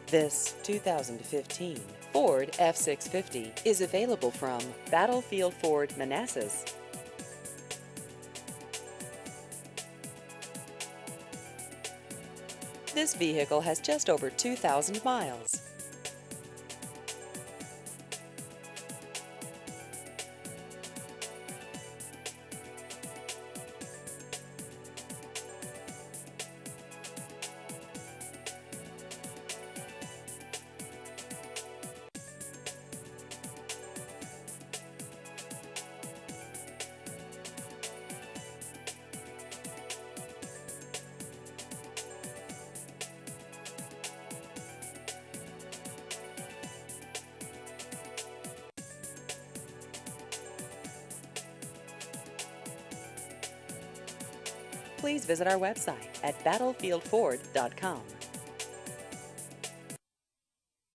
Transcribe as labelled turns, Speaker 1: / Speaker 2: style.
Speaker 1: This 2015 Ford F-650 is available from Battlefield Ford Manassas. This vehicle has just over 2,000 miles. Please visit our website at battlefieldford.com.